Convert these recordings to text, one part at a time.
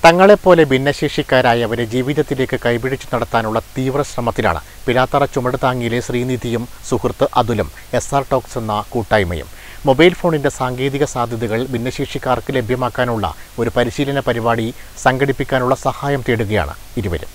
തങ്ങളെപ്പോലെ ഭിന്നശേഷിക്കാരായവരെ ജീവിതത്തിലേക്ക് കൈപിടിച്ചു നടത്താനുള്ള തീവ്ര ശ്രമത്തിലാണ് പിലാത്തറ ചുമടുതാങ്ങിയിലെ ശ്രീനിധിയും സുഹൃത്ത് അതുലും SR ടോക്സ് എന്ന കൂട്ടായ്മയും. മൊബൈൽ ഫോണിന്റെ സാങ്കേതിക സാധ്യതകൾ ഭിന്നശേഷിക്കാർക്ക് ലഭ്യമാക്കാനുള്ള ഒരു പരിശീലന പരിപാടി സംഘടിപ്പിക്കാനുള്ള സഹായം തേടുകയാണ് ഇരുവരും.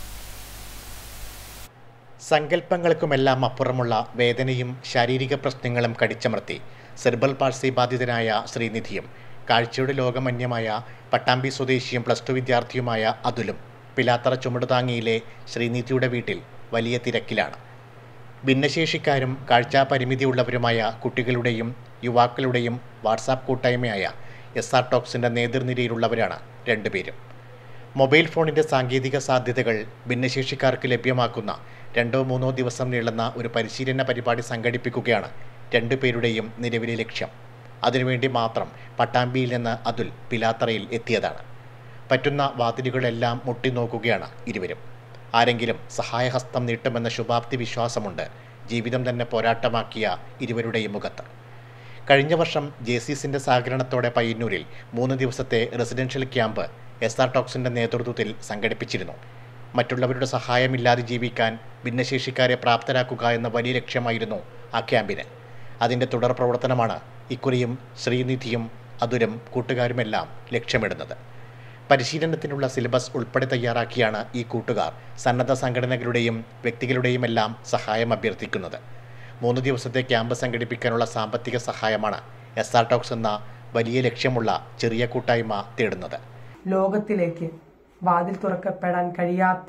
സങ്കല്പങ്ങൾക്കുമെല്ലാം അപ്പുറമുള്ള വേദനയും ശാരീരിക പ്രശ്നങ്ങളും കടിച്ചമർത്തി സെർബൽ പാൾസി ബാധിതനായ ശ്രീനിധിയും കാഴ്ചയുടെ ലോകമന്യമായ പട്ടാമ്പി സ്വദേശിയും +2 വിദ്യാർത്ഥിയുമായ അതുലും പിലാത്തറ ചുമടുതാങ്ങിയിലെ ശ്രീനിധിയുടെ വീട്ടിൽ വലിയ തിരക്കിലാണ്. ഭിന്നശേഷിക്കാരും കാഴ്ചാപരിമിതിയുള്ളവരുമായ കുട്ടികളുടെയും യുവാക്കളുടെയും വാട്സാപ്പ് കൂട്ടായ്മയായ SR ടോക്സിൻ്റെ നേതൃനിരയിലുള്ളവരാണ് രണ്ടുപേരും. മൊബൈൽ ഫോണിൻ്റെ സാങ്കേതിക സാധ്യതകൾ ഭിന്നശേഷിക്കാർക്ക് ലഭ്യമാക്കുന്ന 2-3 ദിവസം നീളുന്ന ഒരു പരിശീലന പരിപാടി സംഘടിപ്പിക്കുകയാണ് രണ്ടുപേരുടെയും നിലവിലെ ലക്ഷ്യം. അതിനുവേണ്ടി മാത്രം പട്ടാമ്പിയിൽ നിന്ന് അതുൽ പിലാത്തറയിൽ എത്തിയതാണ്. പറ്റുന്ന വാതിലുകളെല്ലാം മുട്ടിനോക്കുകയാണ് ഇരുവരും. ആരെങ്കിലും സഹായഹസ്തം നീട്ടുമെന്ന ശുഭാപ്തി വിശ്വാസമുണ്ട് ജീവിതം തന്നെ പോരാട്ടമാക്കിയ ഇരുവരുടെയും മുഖത്ത്. കഴിഞ്ഞ വർഷം JCSന്റെ സഹകരണത്തോടെ പയ്യന്നൂരിൽ 3 ദിവസത്തെ റെസിഡൻഷ്യൽ ക്യാമ്പ് SR ടോക്സിൻ്റെ നേതൃത്വത്തിൽ സംഘടിപ്പിച്ചിരുന്നു. മറ്റുള്ളവരുടെ സഹായമില്ലാതെ ജീവിക്കാൻ ഭിന്നശേഷിക്കാരെ പ്രാപ്തരാക്കുക എന്ന വലിയ ലക്ഷ്യമായിരുന്നു ആ ക്യാമ്പിന്. അതിൻ്റെ തുടർ പ്രവർത്തനമാണ് ഇക്കുറിയും ശ്രീനിധിയും അതുലും കൂട്ടുകാരുമെല്ലാം ലക്ഷ്യമിടുന്നത്. പരിശീലനത്തിനുള്ള സിലബസ് ഉൾപ്പെടെ തയ്യാറാക്കിയാണ് ഈ കൂട്ടുകാർ സന്നദ്ധ സംഘടനകളുടെയും വ്യക്തികളുടെയും എല്ലാം സഹായം അഭ്യർത്ഥിക്കുന്നത്. 3 ദിവസത്തെ ക്യാമ്പ് സംഘടിപ്പിക്കാനുള്ള സാമ്പത്തിക സഹായമാണ് SR ടോക്സ് എന്ന വലിയ ലക്ഷ്യമുള്ള ചെറിയ കൂട്ടായ്മ തേടുന്നത്. ലോകത്തിലേക്ക് വാതിൽ തുറക്കപ്പെടാൻ കഴിയാത്ത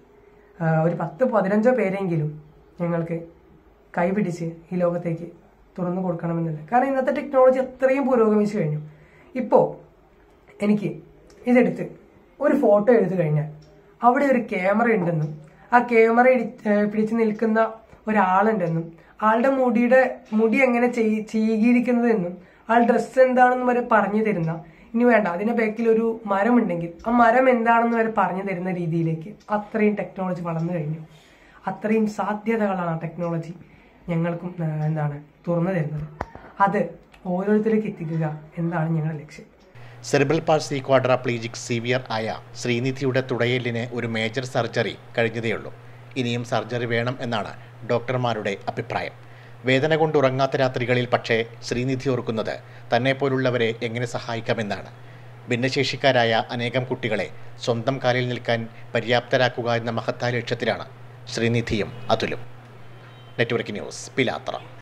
ഒരു 10-15 പേരെങ്കിലും ഞങ്ങൾക്ക് കൈപിടിച്ച് ഈ ലോകത്തേക്ക് തുറന്നു കൊടുക്കണമെന്നില്ല. കാരണം ഇന്നത്തെ ടെക്നോളജി അത്രയും പുരോഗമിച്ചു കഴിഞ്ഞു. ഇപ്പോൾ എനിക്ക് ഇതെടുത്ത് ഒരു ഫോട്ടോ എടുത്തു കഴിഞ്ഞാൽ അവിടെ ഒരു ക്യാമറ ഉണ്ടെന്നും ആ ക്യാമറ പിടിച്ചു നിൽക്കുന്ന ഒരാളുണ്ടെന്നും ആളുടെ മുടി എങ്ങനെ ചെയ്യിയിരിക്കുന്നതെന്നും ആൾ ഡ്രസ്സ് എന്താണെന്ന് വരെ പറഞ്ഞു തരുന്ന, ഇനി വേണ്ട അതിന്റെ ബാക്കിൽ ഒരു മരം ഉണ്ടെങ്കിൽ ആ മരം എന്താണെന്ന് വരെ പറഞ്ഞു തരുന്ന രീതിയിലേക്ക് അത്രയും ടെക്നോളജി വളർന്നു കഴിഞ്ഞു. അത്രയും സാധ്യതകളാണ് ടെക്നോളജി ഞങ്ങൾക്കും തുറന്നു തരുന്നത്. അത് ഓരോരുത്തരിലേക്ക് എത്തിക്കുക എന്നാണ് ഞങ്ങളുടെ ലക്ഷ്യം. സെറിബ്രൽ പാൾസി ക്വാഡ്രാപ്ലീജിക് സിവിയർ ആയ ശ്രീനിധിയുടെ തുടയെല്ലിന് ഒരു മേജർ സർജറി കഴിഞ്ഞതേയുള്ളൂ. ഇനിയും സർജറി വേണം എന്നാണ് ഡോക്ടർമാരുടെ അഭിപ്രായം. വേദന കൊണ്ട് ഉറങ്ങാത്ത രാത്രികളിൽ പക്ഷേ ശ്രീനിധി ഓർക്കുന്നത് തന്നെപ്പോലുള്ളവരെ എങ്ങനെ സഹായിക്കാമെന്നാണ്. ഭിന്നശേഷിക്കാരായ അനേകം കുട്ടികളെ സ്വന്തം കാലിൽ നിൽക്കാൻ പര്യാപ്തരാക്കുക എന്ന മഹത്തായ ലക്ഷ്യത്തിലാണ് ശ്രീനിധിയും അതുലും. Network news, Pilathara.